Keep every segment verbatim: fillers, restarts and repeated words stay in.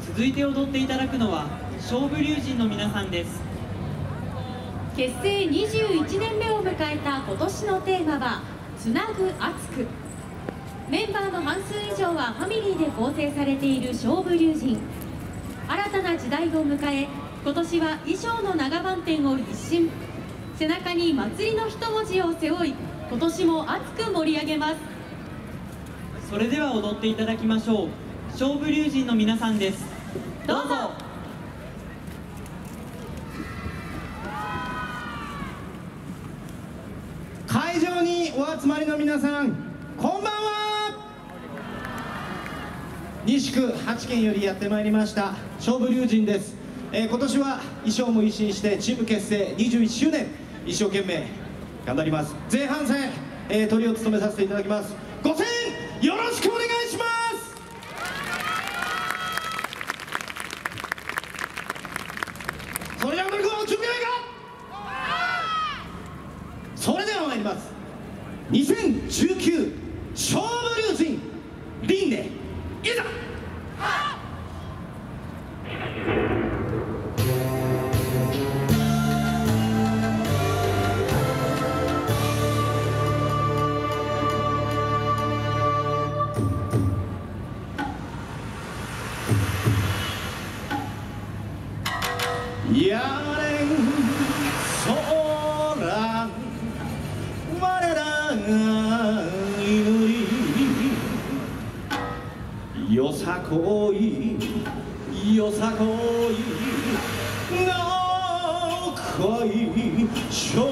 続いて踊っていただくのは勝負龍神の皆さんです。 結成にじゅういちねんめを迎えた今年のテーマはつなぐ熱く。メンバーの半数以上はファミリーで構成されている勝負龍神。新たな時代を迎え、今年は衣装の長番店を一新。背中に祭りの一文字を背負い、今年も熱く盛り上げます。 それでは踊っていただきましょう。勝負龍神の皆さんです。どうぞ。 会場にお集まりの皆さん、こんばんは。西区はちけんよりやってまいりました勝負龍神です。えー、今年は衣装も一新してチーム結成にじゅういっしゅうねん、一生懸命頑張ります。前半戦、えー、トリを務めさせていただきます。ご声援よろしくお願いします。それでは踊り子準備はいいか。それでは参ります。にせんじゅうきゅう勝負龍神輪廻いざ。やれん空我らが祈りよさこいよさこいの恋性。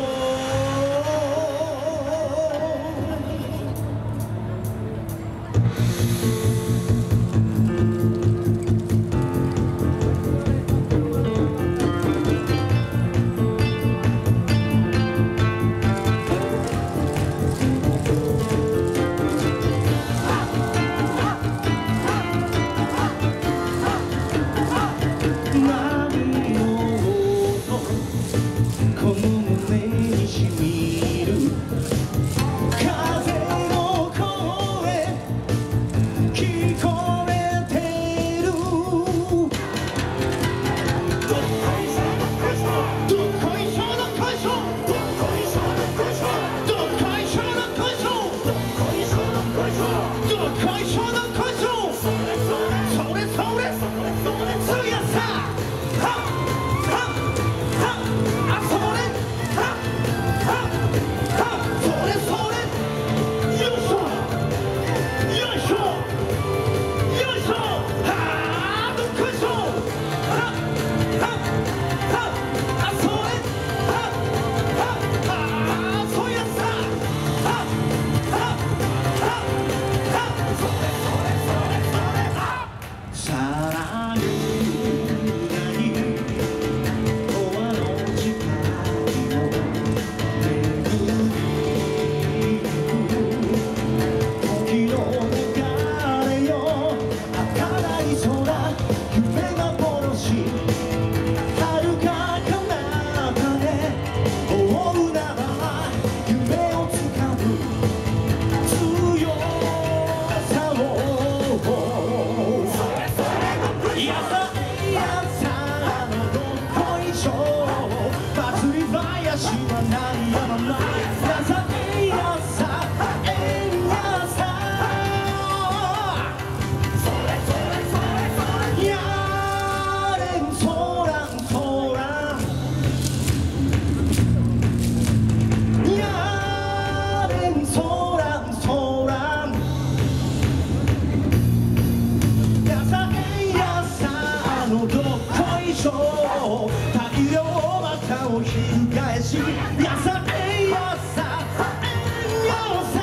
大量股を翻しやさえやさえよさ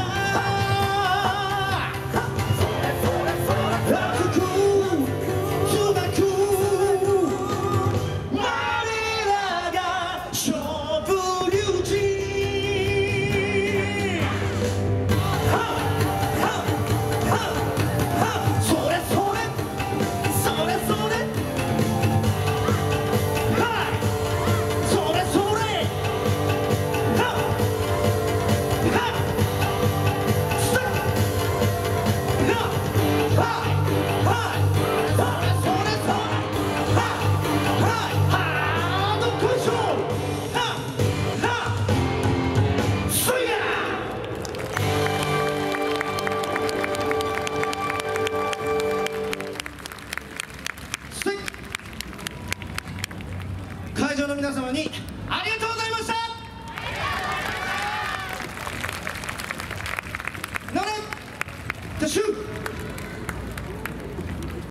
熱くつなく我らが勝負龍神ははははそれそれそれそれ様にありがとうございました。なれ、撤収。